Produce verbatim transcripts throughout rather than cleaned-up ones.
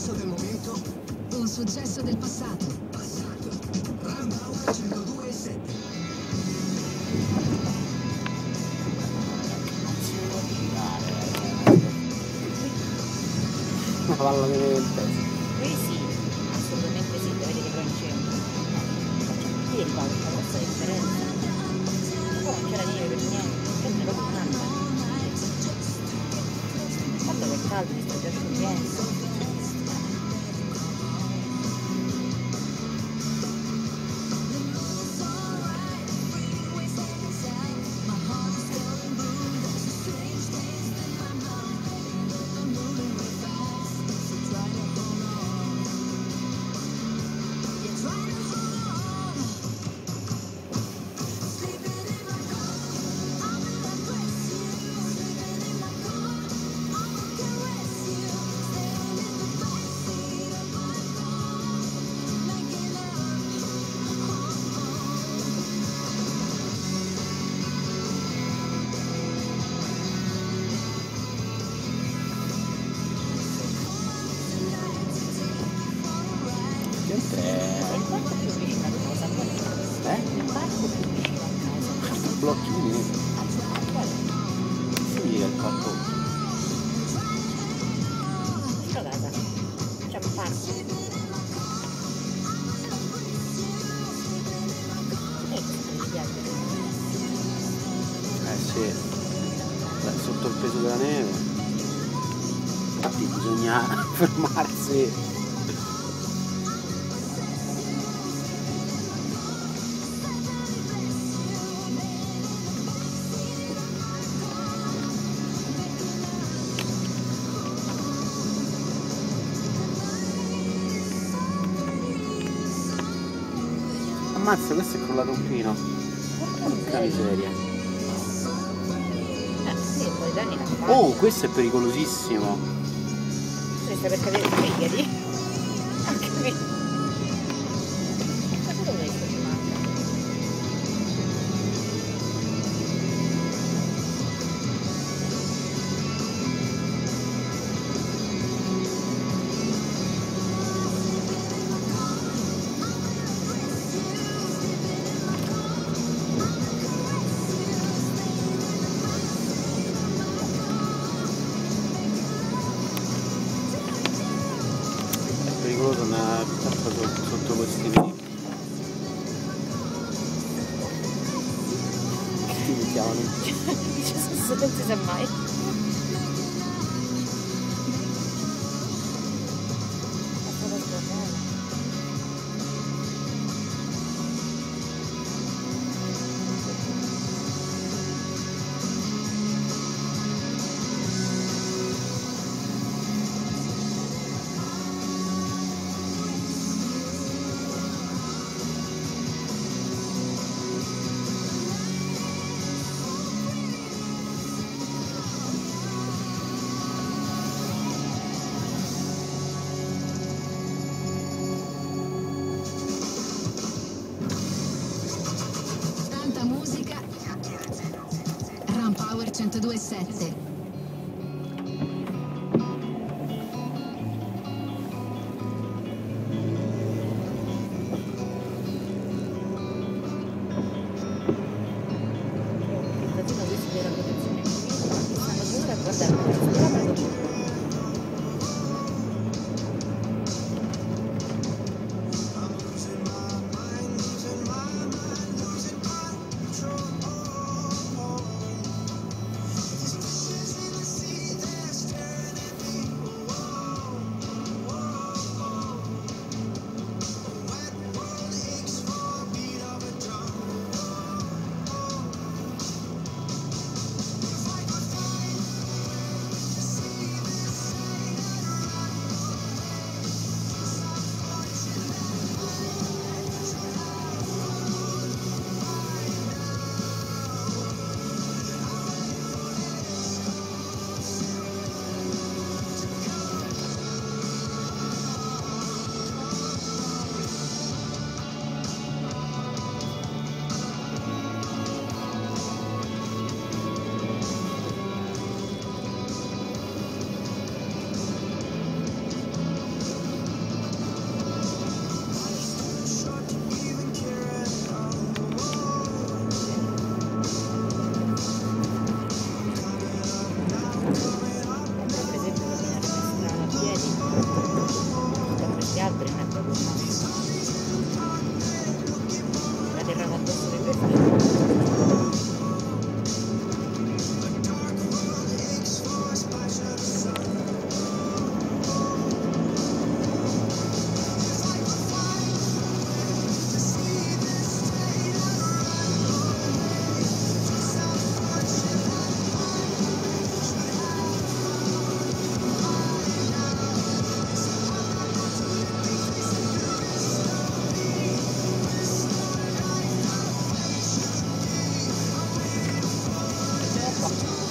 successo del momento, un successo del passato. passato. Rampower centodue e sette. Una palla di niente. Qui sì, assolutamente sì, deve vedere Francesco. Ieri fa una grossa differenza. Poi non c'era niente per niente, sempre proprio tanta. Il fatto che è caldo, mi sto già sciogliendo. Blocchini? Sì, è il fatto. Sto casa, c'è un parco. E mi piace. Eh sì, beh, sotto il peso della neve. Infatti bisogna fermarsi. Ammazza, questo è crollato un pino. Porca miseria. Eh sì, un po' di danni non fa. Oh, questo è pericolosissimo. Questo è per cadere i piedi. Anche qui. Cosa dove questo ci manca? Pericoloso andare sotto, sotto questi pini. Che mi chiamano? Dice se non si sa mai. Tanta musica. Rampower centodue e sette.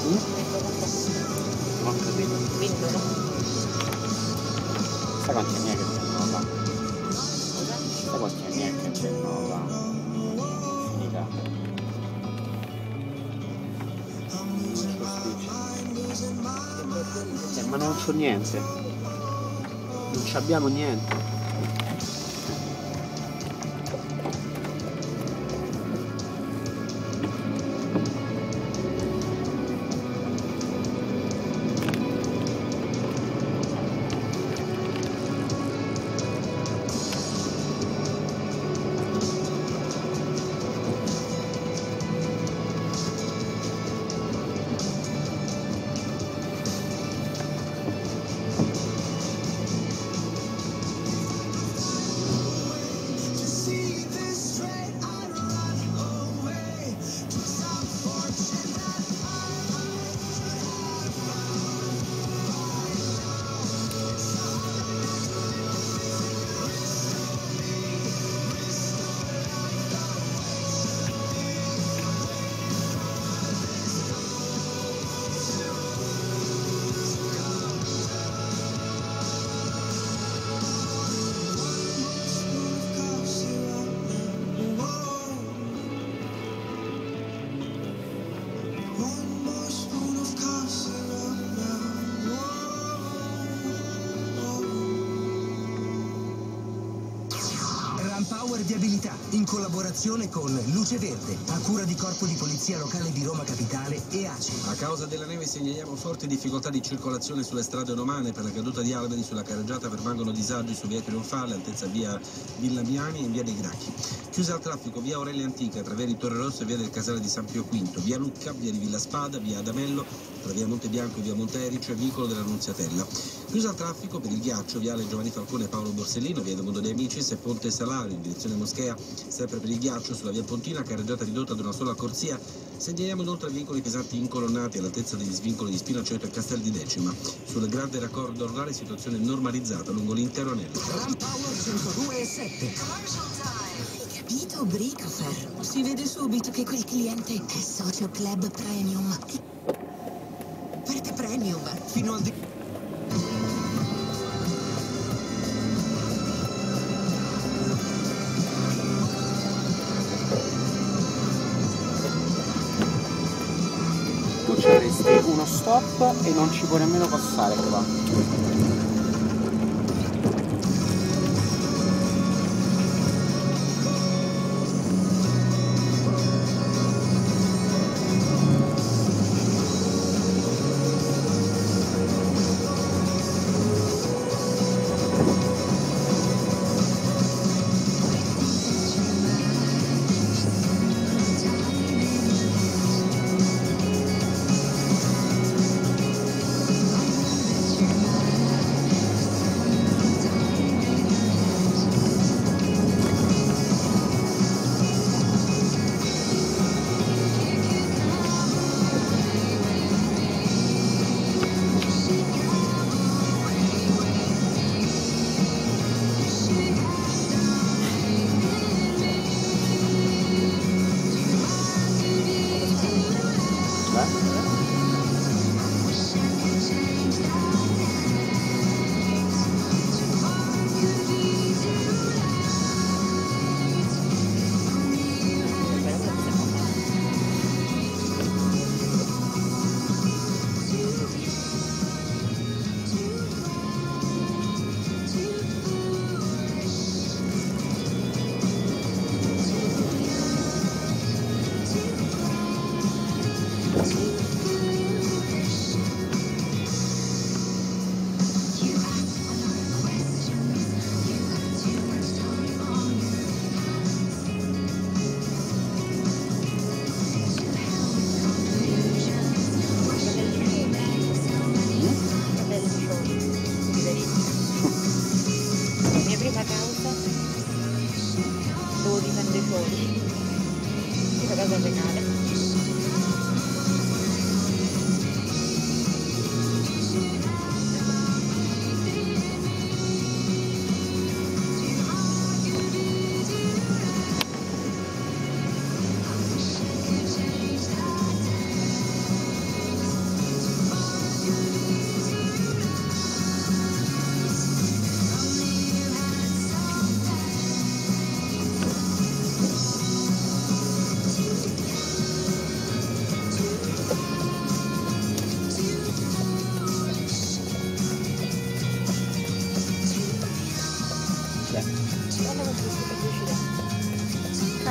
Mm? Metto quanto costa? Non ho capito. Vendono? Sai quanti anni è che vendono là? Scusa? Sai quanti anni è che vendono là? Finita. Eh, ma non c'ho niente. Non ci abbiamo niente. Power Viabilità, in collaborazione con Luce Verde, a cura di Corpo di Polizia Locale di Roma Capitale e A C I. A causa della neve segnaliamo forti difficoltà di circolazione sulle strade romane. Per la caduta di alberi sulla carreggiata permangono disagi su via Trionfale, altezza via Villa Miani e in via dei Gracchi. Chiusa al traffico via Aurelia Antica, tra via di Torre Rosso e via del Casale di San Pio V, via Lucca, via di Villa Spada, via Adamello, tra via Monte Bianco e via Monte Erice, vincolo della Nunziatella. Chiusa al traffico per il ghiaccio, viale Giovanni Falcone e Paolo Borsellino, via del Mondo dei Amicis e Ponte Salario in direzione Moschea, sempre per il ghiaccio sulla via Pontina, carreggiata ridotta ad una sola corsia. Segnaliamo inoltre veicoli pesanti incolonnati all'altezza degli svincoli di Spinaceto e Castel di Decima. Sul grande raccordo ordinale situazione normalizzata lungo l'intero anello. Ram Power centodue e sette. Hai capito, Bricofer? Si vede subito che quel cliente è socio club premium. Parte premium. Fino al di... Tu c'eresti uno stop e non ci puoi nemmeno passare qua.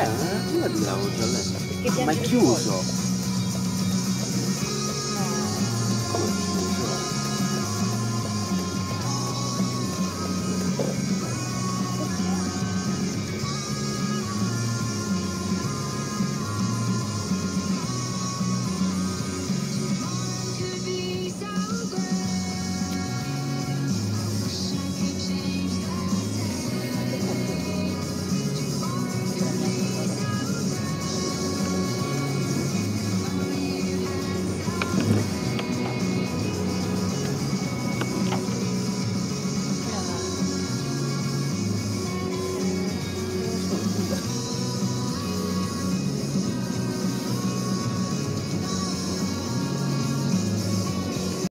Eh, io l'avevo già letto. Perché Ma è piange chiuso.